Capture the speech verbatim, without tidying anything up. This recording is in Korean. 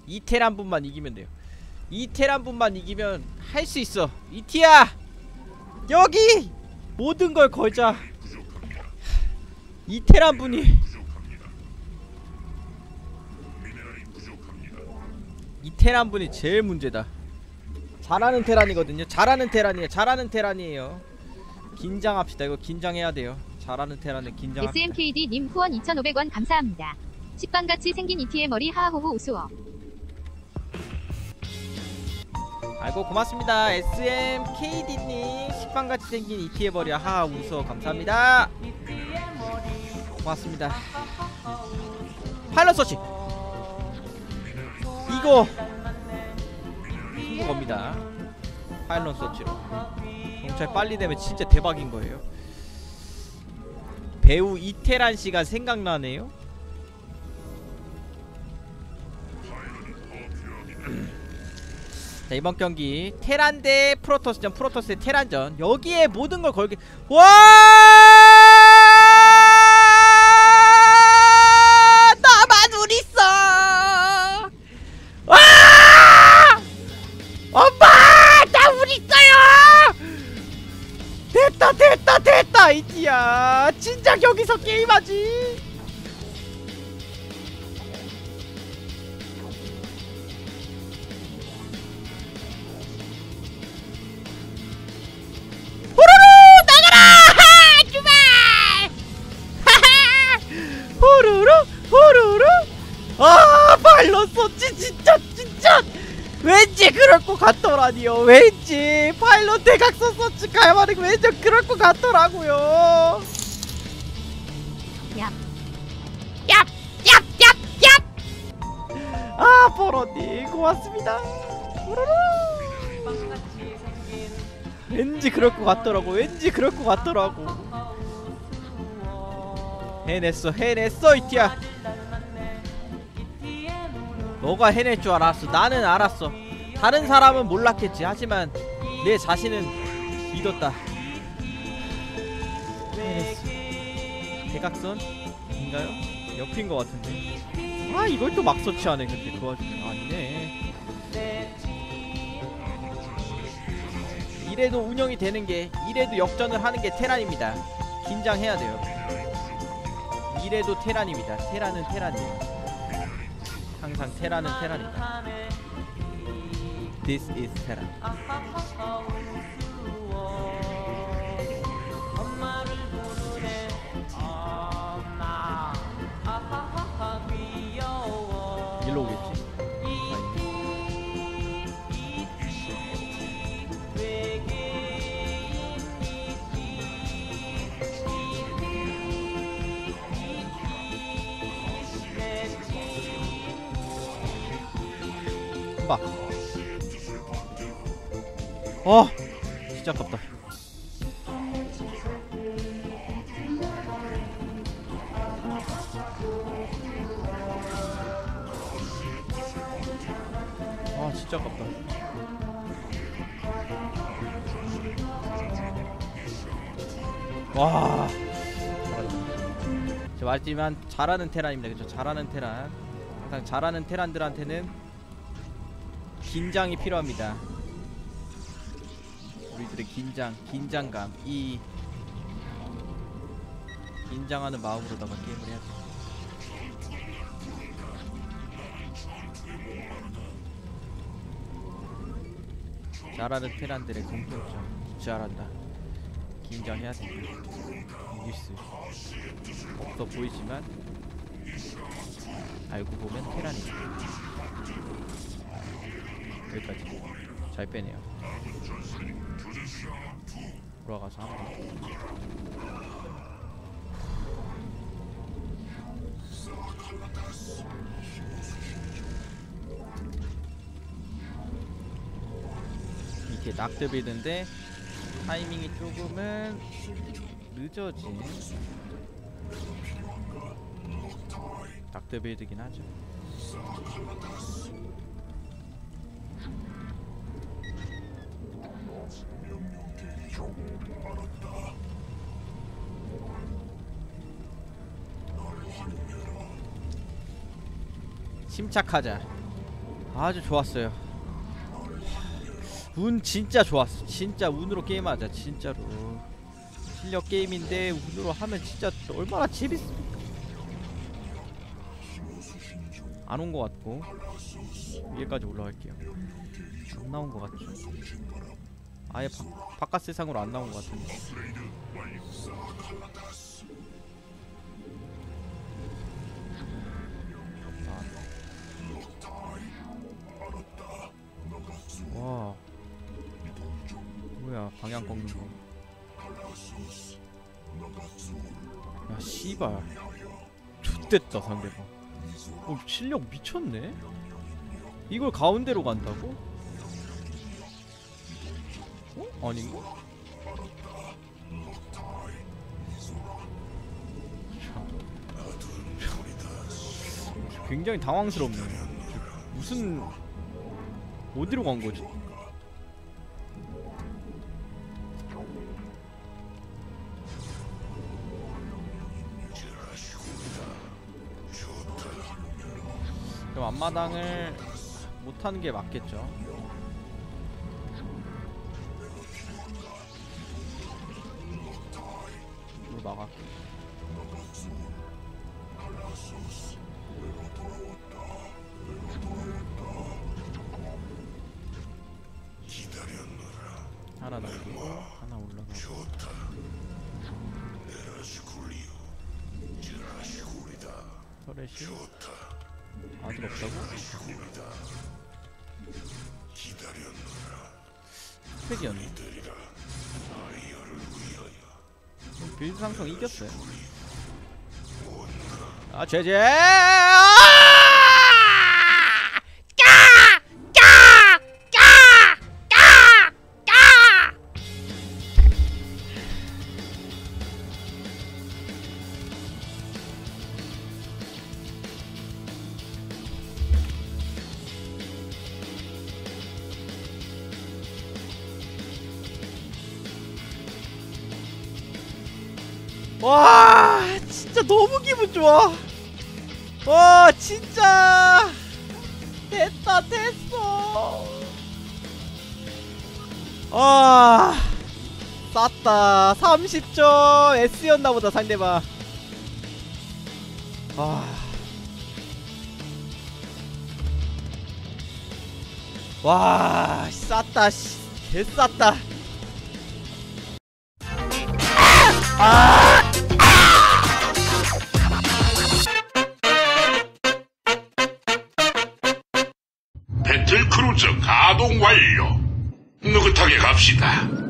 이테란 분만 이기면 돼요. 이테란 분만 이기면 할 수 있어. 이티야 여기 모든 걸 걸자. 이테란 분이 이테란 분이 제일 문제다. 잘하는 테란이거든요. 잘하는 테란이에요. 잘하는 테란이에요. 긴장합시다. 이거 긴장해야 돼요. 잘하는 테란은 긴장합시다. 에스엠케이디님 후원 이천오백 원 감사합니다. 식빵같이 생긴 이티의 머리 하하호호 우스워. 아이고 고맙습니다. 에스엠케이디님 식빵같이 생긴 이티의 머리 하하 웃어 감사합니다. 고맙습니다. 파일럿 서치 이거 힘든 겁니다. 파일럿 서치로 경찰 빨리 되면 진짜 대박인 거예요. 배우 이태란 씨가 생각나네요. 자 이번 경기 테란 대 프로토스전, 프로토스의 테란전. 여기에 모든 걸 걸게. 와! 나만 우리 있어. 와! 엄마! 나 우리 있어요. 됐다 됐다 됐다 이지야. 진작 여기서 게임하지. 아 파일럿 서치 진짜 진짜 왠지 그럴 것 같더라니요. 왠지 파일럿 대각선 서치 가야만하고 왠지 그럴 것 같더라고요. 얍 얍! 얍! 얍! 얍! 아 버러님 고맙습니다. 왠지 그럴 것 같더라고. 왠지 그럴 것 같더라고. 해냈어 해냈어 이티야. 너가 해낼 줄 알았어. 나는 알았어. 다른 사람은 몰랐겠지. 하지만 내 자신은 믿었다. 해냈어. 대각선? 인가요? 옆인 것 같은데. 아 이걸 또 막 서치하네. 근데 그 와중에 아니네. 이래도 운영이 되는 게, 이래도 역전을 하는 게 테란입니다. 긴장해야 돼요. 이래도 테란입니다. 테란은 테란이에요. 항상 테란은 테란이다. This is 테란. 일로 오겠지? 봐. 어, 진짜 아깝다. 아, 진짜 아깝다. 와, 제가 말했지만 잘하는 테란입니다. 그쵸? 잘하는 테란. 항상 잘하는 테란들한테는 긴장이 필요합니다. 우리들의 긴장, 긴장감, 이 긴장하는 마음으로다가 게임을 해야 돼. 잘하는 테란들의 공통점, 잘한다. 긴장해야 돼. 이길 수 없어 보이지만 알고 보면 테란이다. 여기까지 잘 빼네요. 돌아가서 한번 이게 낙드빌드인데 타이밍이 조금은 늦어진 낙드빌드긴 하죠. 침착하자. 아주 좋았어요. 운 진짜 좋았어. 진짜 운으로 게임하자. 진짜로 실력 게임인데 운으로 하면 진짜 얼마나 재밌습니까. 안 온 것 같고 위에까지 올라갈게요. 안 나온 것 같죠. 아예 바, 바깥 세상으로 안 나온 것 같은데. 와 뭐야 방향 꺾는 거. 야 씨발 X됐다 상대방. 어 실력 미쳤네. 이걸 가운데로 간다고? 어? 아닌가? 굉장히 당황스럽네. 무슨 어디로 간 거지? 그럼 앞마당을 못하는 게 맞겠죠. 이걸 막아. 하나 남기고 하나 올라가고. 터렛이 아직 없다고? 스펙이었네. 빌드 상성 이겼어요. 아 제제. 와 진짜 너무 기분 좋아. 와 진짜 됐다 됐어. 아 쌌다. 삼십 점 S였나보다 상대방. 아 와 쌌다 씨 개쌌다. 아! 배틀크루즈 가동 완료. 느긋하게 갑시다.